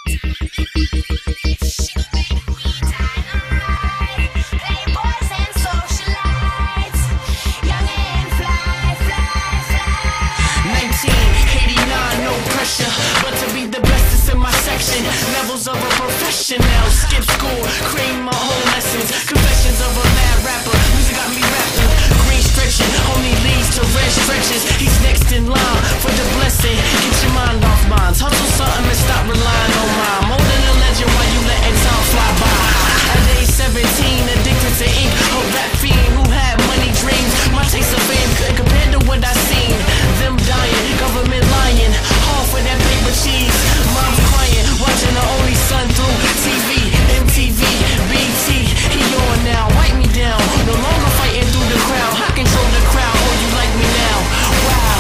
Levels of a professional, skip school, create my own lessons. Confessions of a mad rapper, music got me rapping. Green stretching, only leads to red stretches. He's next in line for the blessing. Get your mind off minds, hustle something and stop relying on mine. More than a legend while you letting time fly by. At age 17, addicted to ink, a rap fiend who had money dreams. My taste of fame couldn't compare to what I seen. Them dying, government lying, all for that paper cheese. Mom's crying, watching her only son through TV, MTV, BT. He on now, wipe me down. No longer fighting through the crowd. I control the crowd. Oh, you like me now? Wow.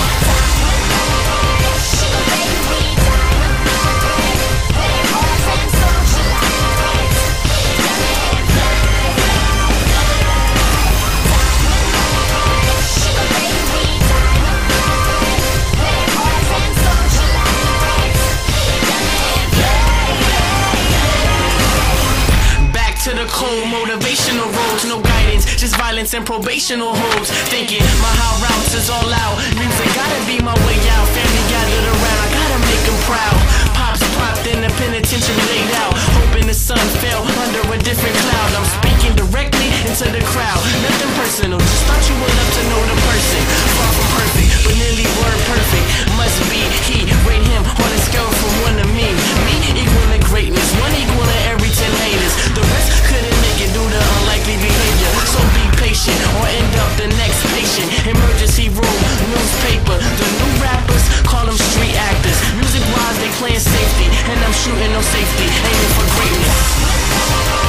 To the cold motivational roads, no guidance, just violence and probational holds. Thinking my high routes is all out. Music gotta be my way out. Family gathered around, I gotta make them proud. Pops popped in the penitentiary laid out, hoping the sun fell under a different cloud. I'm speaking directly into the crowd, nothing personal, just thought you would love to know the person. Far from perfect, but nearly word perfect. Must be he, rate him on a scale from 1 to me. Me equal to greatness, 1 equal to every 10 haters. The rest couldn't make it due to unlikely behavior. So be patient or end up the next patient. Emergency room, newspaper. The new rappers call them street actors. Music wise they playing safety, and I'm shooting no safety, aiming for greatness.